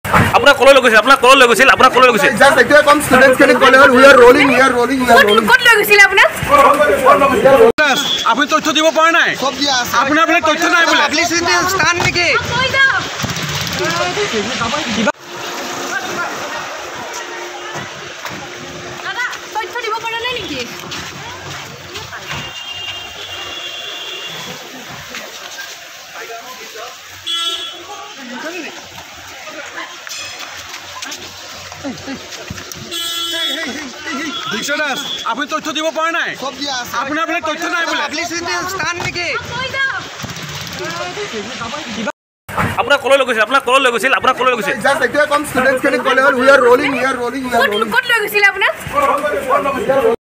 আপোনাক কলৈ লৈ গৈছিল আপোনাক কলৈ লৈ গৈছিল জাস্ট একটু কম স্টুডেন্টস কে কলে হল উই আর রোলিং কত লৈ গৈছিল আপোনাক আপুনি তথ্য দিব পৰা নাই সব দিয়া আছে আপোনাৰ মানে তথ্য নাই বলে পাবলিসিটি স্থান নেকি দাদা তথ্য দিব পৰা নাই নেকি দীক্ষা দাস আপুনি তথ্য দিব পৰা নাই সব দিয়া আছে আপোনাৰ মানে তথ্য নাই বলে পাবলিসিটি স্থান নেকি আপোনাক কলৈ লৈ গৈছিল আপোনাক কলৈ লৈ গৈছিল জাস্ট একটু কম স্টুডেন্টস কে কলে হল উই আর রোলিং কত লৈ গৈছিল আপোনাক